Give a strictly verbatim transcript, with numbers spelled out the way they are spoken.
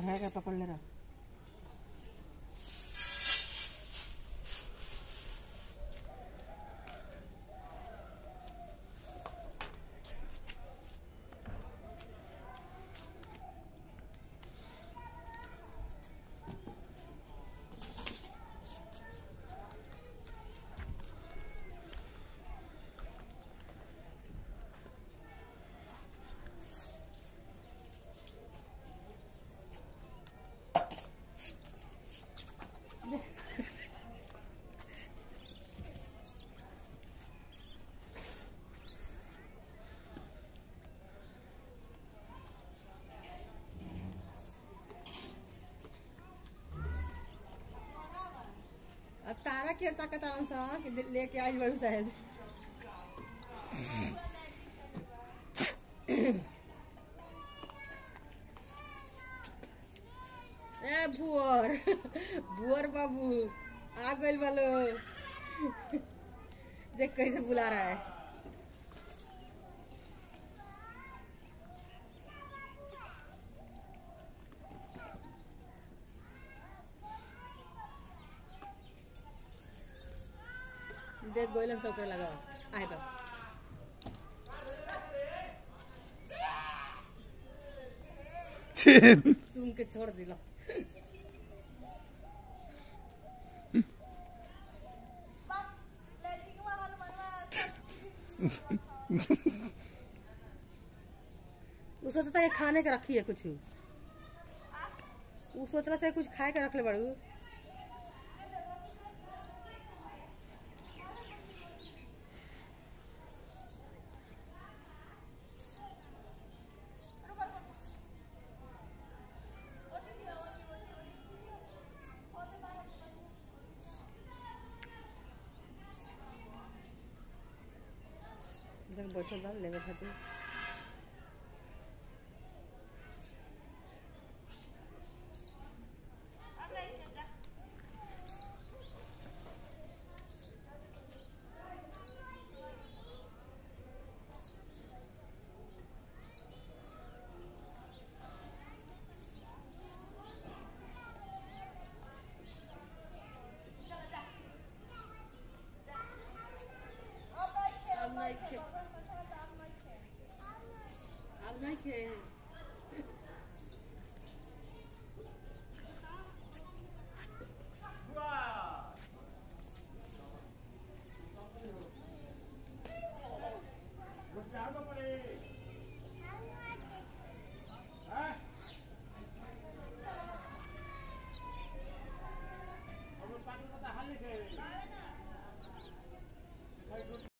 है क्या पकड़ ले रहा। अब तारा की ताकत आराम से कि लेके आज बड़ू शायद। ए भुअर भुअर बाबू आ गइल वालो। देख कैसे बुला रहा है। देख गोइलन सब कर लगा आए बा। सुन के छोड़ दिला। वो सोचता है खाने का रखी है कुछ। वो सोचला से कुछ खाए का रख ले बड़ू। बोतल डाल लेवे खातिर। अब नहीं खे